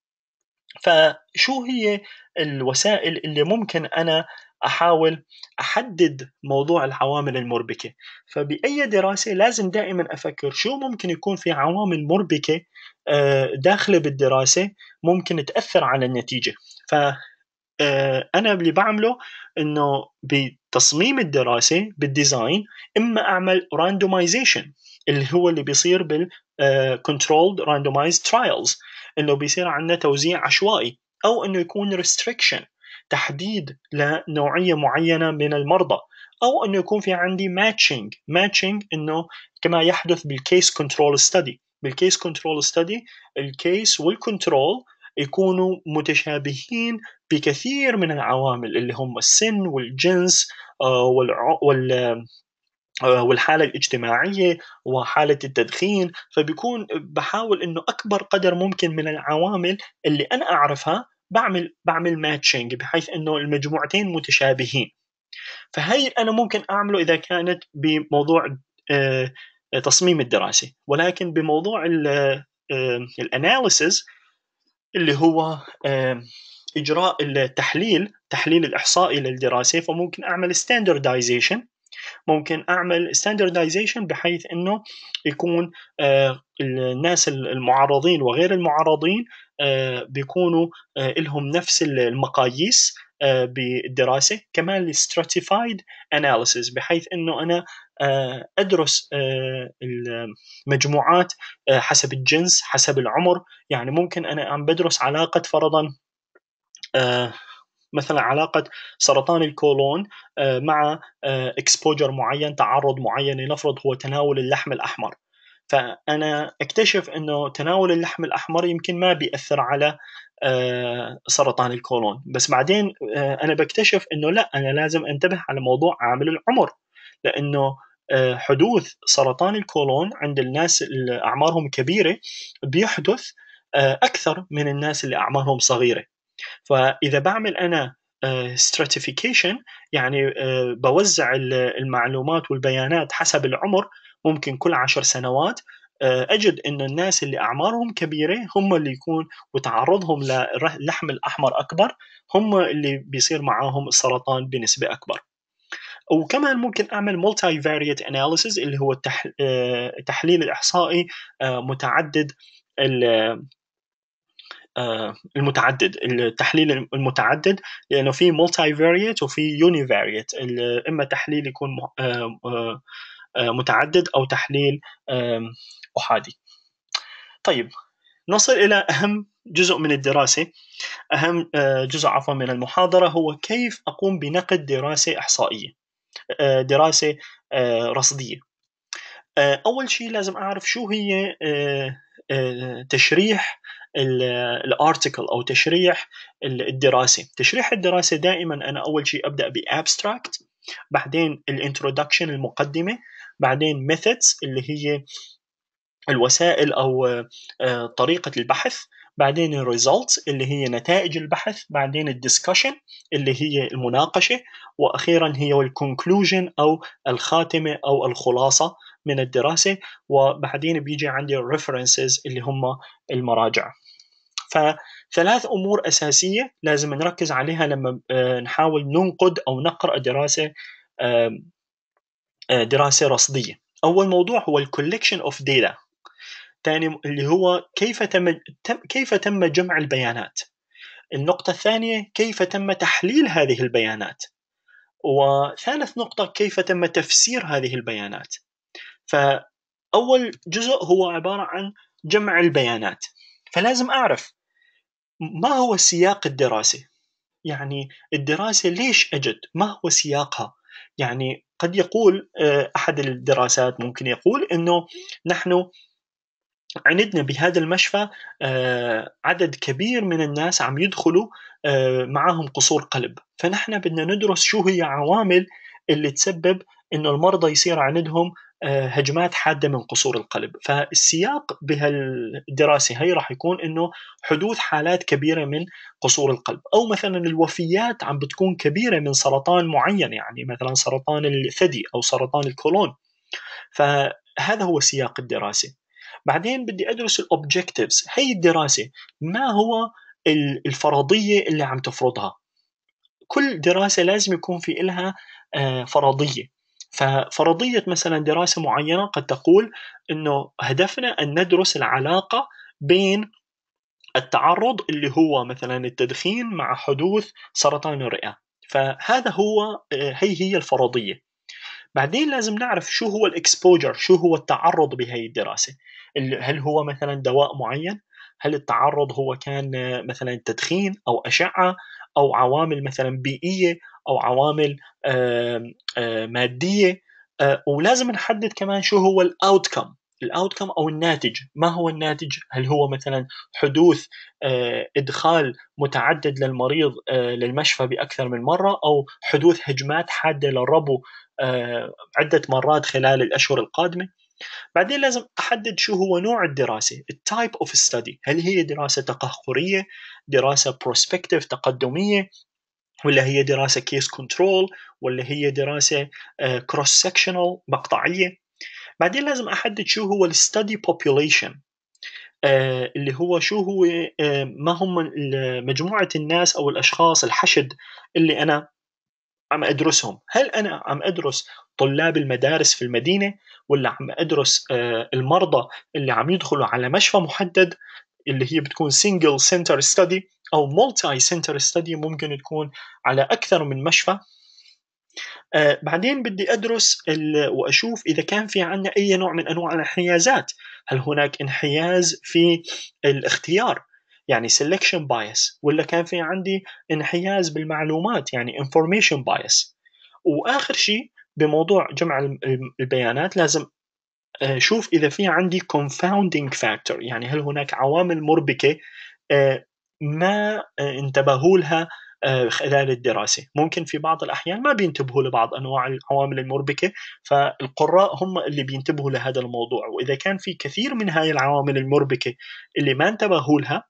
فشو هي الوسائل اللي ممكن أنا أحاول أحدد موضوع العوامل المربكة؟ فبأي دراسة لازم دائمًا أفكر شو ممكن يكون في عوامل مربكة آآ داخلة بالدراسة ممكن تأثّر على النتيجة. ف آآ أنا اللي باعمله إنه بتصميم الدراسة بالdesign إمّا أعمل randomization اللي هو اللي بيصير بال آآ controlled randomized trials، إنه بيصير عندنا توزيع عشوائي، أو إنه يكون restriction تحديد لنوعية معيّنة من المرضى، أو إنه يكون في عندي matching matching إنه كما يحدث بالcase control study. بالcase control study الcase والcontrol يكونوا متشابهين بكثير من العوامل اللي هم السن والجنس آآ والع وال آآ والحالة الاجتماعية وحالة التدخين. فبيكون باحاول إنه أكبر قدر ممكن من العوامل اللي أنا أعرفها باعمل باعمل matching بحيث إنه المجموعتين متشابهين. فهي أنا ممكن أعمله إذا كانت بموضوع آآ تصميم الدراسة، ولكن بموضوع ال آآ الanalysis اللي هو آمم إجراء التحليل، التحليل الإحصائي للدراسة، فممكن أعمل standardization. ممكن أعمل standardization بحيث إنه يكون آآ الناس ال المعرّضين وغير المعرّضين آآ بيكونوا آآ إلهم نفس ال المقاييس آآ بالدراسة. كمان الstratified analysis بحيث إنه أنا آآ أدرس آآ المجموعات آآ حسب الجنس، حسب العمر. يعني ممكن أنا عم بادرس علاقة فرضًا آآ مثلًا علاقة سرطان الكولون آآ مع آآ exposure معيّن، تعرُّض معيّن، لنفرض هو تناول اللحم الأحمر. فأنا أكتشف إنه تناول اللحم الأحمر يمكن ما بيأثّر على آآ سرطان الكولون، بس بعدين آآ أنا باكتشف إنه لأ، أنا لازم أنتبه على موضوع عامل العُمر، لإنه آآ حدوث سرطان الكولون عند الناس اللي أعمارهم كبيرة بيحدث آآ أكثر من الناس اللي أعمارهم صغيرة. فإذا باعمل أنا آآ stratification يعني آآ باوزّع ال المعلومات والبيانات حسب العُمر، ممكن كل عشر سنوات آآ أجد إنه الناس اللي أعمارهم كبيرة هم اللي يكون وتعرُّضهم للر اللحم الأحمر أكبر، هم اللي بيصير معاهم السرطان بنسبة أكبر. وكمان ممكن أعمل multivariate analysis اللي هو التح آآ التحليل الإحصائي آآ متعدد ال آآ المتعدد، التحليل المتعدد، لأنه في multivariate وفي univariate. ال إما تحليل يكون م آآ آآ متعدد أو تحليل آمم أحادي. طيب نصل إلى أهم جزء من الدراسة، أهم آآ جزء عفوًا من المحاضرة، هو كيف أقوم بنقد دراسة إحصائية آآ دراسة آآ رصدية. آآ أول شي لازم أعرف شو هي آآ آآ تشريح ال الarticle أو تشريح ال الدراسة. تشريح الدراسة دائمًا أنا أول شي أبدأ بabstract، بعدين الintroduction المقدمة، بعدين methods اللي هي الوسائل أو آآ طريقة البحث، بعدين الresults اللي هي نتائج البحث، بعدين الdiscussion اللي هي المناقشة، وأخيرًا هي الconclusion أو الخاتمة أو الخلاصة من الدراسة، وبعدين بييجي عندي الreferences اللي هم المراجع. فثلاث أمور أساسية لازم نركز عليها لمّا آآ نحاول ننقد أو نقرأ دراسة آمم آآ دراسة رصدية. أول موضوع هو الcollection of data. تاني اللي هو كيف تم تم كيف تم جمع البيانات. النقطة الثانية كيف تم تحليل هذه البيانات. وثالث نقطة كيف تم تفسير هذه البيانات. فأول جزء هو عبارة عن جمع البيانات. فلازم أعرف ما هو سياق الدراسة، يعني الدراسة ليش أجت؟ ما هو سياقها؟ يعني قد يقول آه، أحد الدراسات ممكن يقول إنه نحن عندنا بهذا المشفى آه، عدد كبير من الناس عم يدخلوا آه، معاهم قصور قلب، فنحن بدنا ندرس شو هي عوامل اللي تسبب إنه المرضى يصير عندهم آه، هجمات حادة من قصور القلب. فالسياق بهالدراسة هي راح يكون إنه حدوث حالات كبيرة من قصور القلب، أو مثلا الوفيات عم بتكون كبيرة من سرطان معين، يعني مثلا سرطان الثدي أو سرطان الكولون. فهذا هو سياق الدراسة. بعدين بدي أدرس الأوبجكتيفز. هي الدراسة ما هو الفرضية اللي عم تفرضها؟ كل دراسة لازم يكون في إلها آه، فرضية. ففرضية مثلا دراسة معينة قد تقول إنه هدفنا أن ندرس العلاقة بين التعرض اللي هو مثلا التدخين مع حدوث سرطان الرئة. فهذا هو آه، هي هي الفرضية. بعدين لازم نعرف شو هو الإكسبوجر، شو هو التعرض بهي الدراسة. هل هو مثلا دواء معين؟ هل التعرض هو كان آه، مثلا تدخين أو أشعة أو عوامل مثلا بيئية أو عوامل آم، آه، مادية؟ آه، ولازم نحدد كمان شو هو الأوتكم. الأوتكم أو الناتج. ما هو الناتج؟ هل هو مثلا حدوث آه، إدخال متعدد للمريض آه، للمشفى بأكثر من مرة، أو حدوث هجمات حادة للربو آه، عدة مرات خلال الأشهر القادمة؟ بعدين لازم أحدد شو هو نوع الدراسة، التايب اوف ستدي. هل هي دراسة تقهقرية، دراسة بروسبكتيف تقدمية، ولا هي دراسة كيس كنترول، ولا هي دراسة كروس سكشنال مقطعية؟ بعدين لازم أحدد شو هو الستدي population، آه، اللي هو شو هو آه، ما هم مجموعة الناس أو الأشخاص الحشد اللي أنا عم أدرسهم. هل أنا عم أدرس طلاب المدارس في المدينة، ولا عم أدرس آه، المرضى اللي عم يدخلوا على مشفى محدد اللي هي بتكون single center study، أو multi center study ممكن تكون على أكثر من مشفى. آه، بعدين بدي أدرس ال- وأشوف إذا كان في عنا أي نوع من أنواع الانحيازات. هل هناك انحياز في الاختيار، يعني selection bias، ولا كان في عندي انحياز بالمعلومات، يعني information bias؟ وآخر شيء بموضوع جمع الم- البيانات لازم أشوف إذا في عندي confounding factor، يعني هل هناك عوامل مربكة آه، ما آه، انتبهوا لها آه، خلال الدراسة. ممكن في بعض الأحيان ما بينتبهوا لبعض أنواع العوامل المربكة، فالقراء هم اللي بينتبهوا لهذا الموضوع. وإذا كان في كثير من هاي العوامل المربكة اللي ما انتبهوا لها،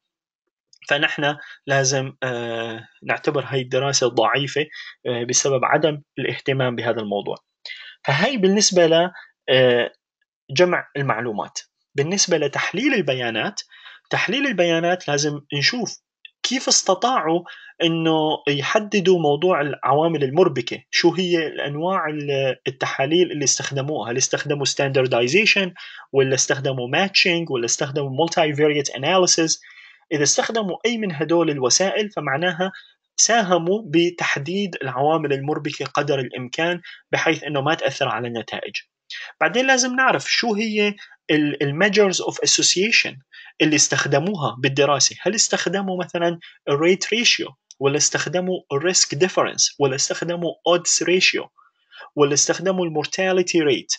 فنحن لازم آه، نعتبر هاي الدراسة ضعيفة آه، بسبب عدم الاهتمام بهذا الموضوع. فهي بالنسبة ل آه، جمع المعلومات. بالنسبة لتحليل البيانات، تحليل البيانات لازم نشوف كيف استطاعوا انه يحددوا موضوع العوامل المربكة. شو هي الانواع التحاليل اللي استخدموها؟ هل استخدموا standardization، ولا استخدموا matching، ولا استخدموا multivariate analysis؟ اذا استخدموا اي من هدول الوسائل فمعناها ساهموا بتحديد العوامل المربكة قدر الامكان، بحيث انه ما تأثر على النتائج. بعدين لازم نعرف شو هي الميجرز اوف اسوسيشن اللي استخدموها بالدراسه. هل استخدموا مثلا الريت ريشيو، ولا استخدموا الريسك ديفرنس، ولا استخدموا اودز ريشيو، ولا استخدموا المورتاليتي ريت؟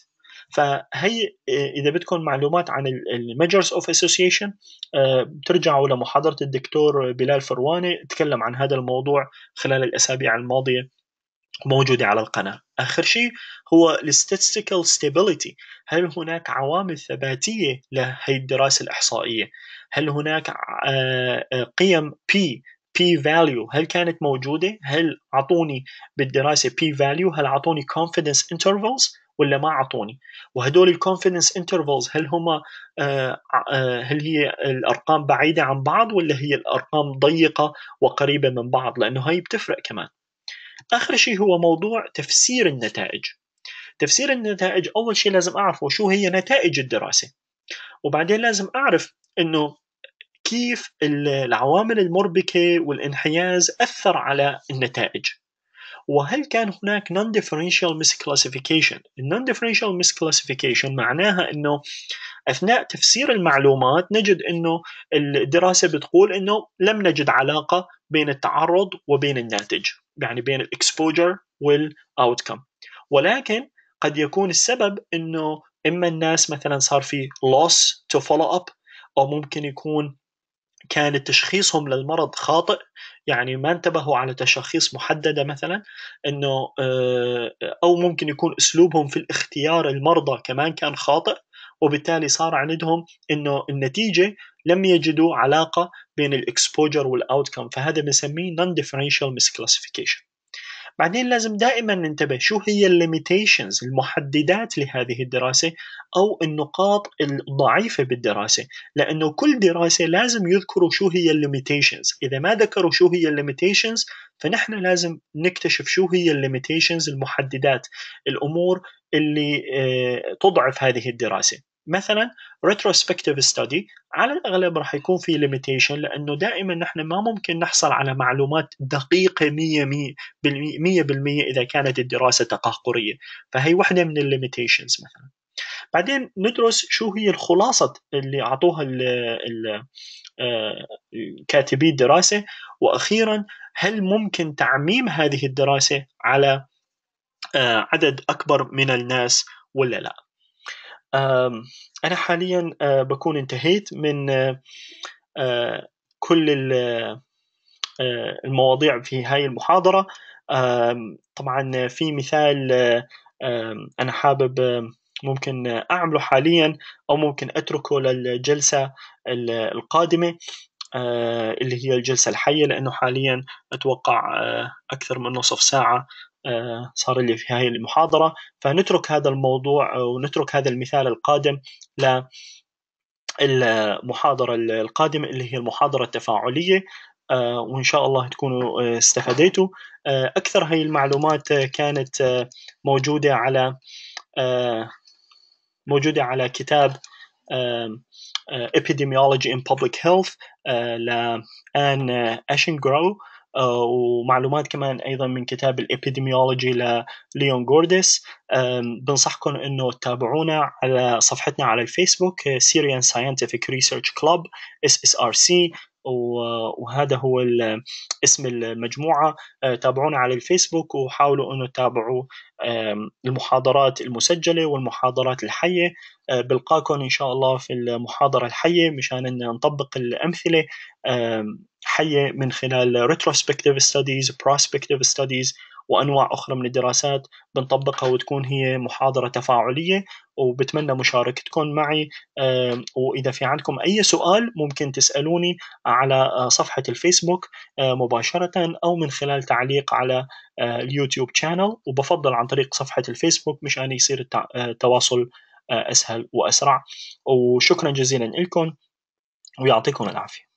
فهي اذا بدكم معلومات عن الميجرز اوف اسوسيشن بترجعوا لمحاضره الدكتور بلال فرواني، تكلم عن هذا الموضوع خلال الاسابيع الماضيه، موجودة على القناة. آخر شيء هو ال statistical stability. هل هناك عوامل ثباتية لهي الدراسة الإحصائية؟ هل هناك آه، آه، قيم P P value هل كانت موجودة؟ هل أعطوني بالدراسة P value؟ هل أعطوني confidence intervals ولا ما أعطوني؟ وهدول ال confidence intervals هل هم آه، آه، هل هي الأرقام بعيدة عن بعض، ولا هي الأرقام ضيقة وقريبة من بعض؟ لأنه هي بتفرق كمان. آخر شيء هو موضوع تفسير النتائج. تفسير النتائج أول شيء لازم أعرفه شو هي نتائج الدراسة، وبعدين لازم أعرف إنه كيف العوامل المربكة والانحياز أثر على النتائج. وهل كان هناك non-differential misclassification؟ non-differential misclassification معناها إنه أثناء تفسير المعلومات نجد أنه الدراسة بتقول أنه لم نجد علاقة بين التعرض وبين الناتج، يعني بين الإكسبوجر والأوتكم، ولكن قد يكون السبب أنه إما الناس مثلا صار في loss to follow up، أو ممكن يكون كان تشخيصهم للمرض خاطئ، يعني ما انتبهوا على تشخيص محددة مثلا، انه او ممكن يكون اسلوبهم في الاختيار المرضى كمان كان خاطئ، وبالتالي صار عندهم انه النتيجة لم يجدوا علاقة بين الاكسبوجر والاوتكم، فهذا بنسميه non differential misclassification. بعدين لازم دائما ننتبه شو هي الليميتيشنز، المحددات لهذه الدراسة أو النقاط الضعيفة بالدراسة، لأنه كل دراسة لازم يذكروا شو هي الليميتيشنز. إذا ما ذكروا شو هي الليميتيشنز فنحن لازم نكتشف شو هي الليميتيشنز، المحددات، الأمور اللي تضعف هذه الدراسة. مثلا retrospective study على الأغلب راح يكون في limitation، لأنه دائما نحن ما ممكن نحصل على معلومات دقيقة مية مية بالمية إذا كانت الدراسة تقهقرية، فهي واحدة من الليميتيشنز مثلا. بعدين ندرس شو هي الخلاصة اللي أعطوها ال ال كاتبي الدراسة، وأخيرا هل ممكن تعميم هذه الدراسة على عدد أكبر من الناس ولا لا. أنا حاليا بكون انتهيت من كل المواضيع في هاي المحاضرة. طبعا في مثال أنا حابب ممكن أعمله حاليا أو ممكن أتركه للجلسة القادمة اللي هي الجلسة الحية، لأنه حاليا أتوقع أكثر من نصف ساعة صار لي في هاي المحاضرة، فنترك هذا الموضوع ونترك هذا المثال القادم للمحاضرة القادمة اللي هي المحاضرة التفاعلية. وإن شاء الله تكونوا استفاديتوا. أكثر هاي المعلومات كانت موجودة على موجودة على كتاب Epidemiology in Public Health لآن أشنغرو، ومعلومات كمان أيضا من كتاب الإبيديميولوجي لليون جورديس. بنصحكم أنه تتابعونا على صفحتنا على الفيسبوك Syrian Scientific Research Club إس إس آر سي، وهذا هو اسم المجموعة. تابعونا على الفيسبوك وحاولوا أنه تتابعوا المحاضرات المسجلة والمحاضرات الحية. بلقاكم إن شاء الله في المحاضرة الحية مشان نطبق الأمثلة حية من خلال retrospective studies, prospective studies وأنواع أخرى من الدراسات بنطبقها، وتكون هي محاضرة تفاعلية. وبتمنى مشاركتكم معي، وإذا في عندكم أي سؤال ممكن تسألوني على صفحة الفيسبوك مباشرة أو من خلال تعليق على اليوتيوب channel، وبفضل عن طريق صفحة الفيسبوك مشان يصير التواصل أسهل وأسرع. وشكرا جزيلا لكم ويعطيكم العافية.